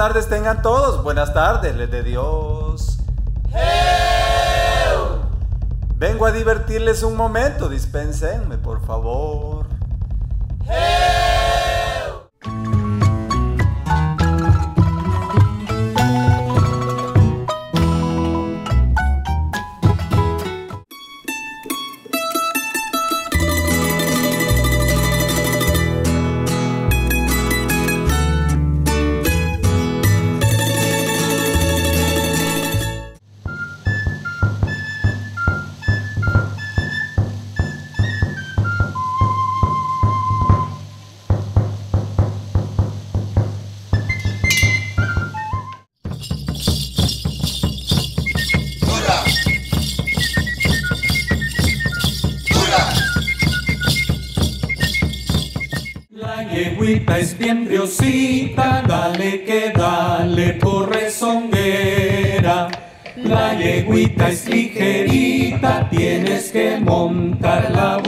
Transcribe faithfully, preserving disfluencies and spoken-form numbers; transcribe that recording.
tardes tengan todos. Buenas tardes, les de Dios. ¡Heu! Vengo a divertirles un momento, dispénsenme, por favor. ¡Heu! La yeguita es bien briosita, dale que dale por rezonguera. La yeguita es ligerita, tienes que montarla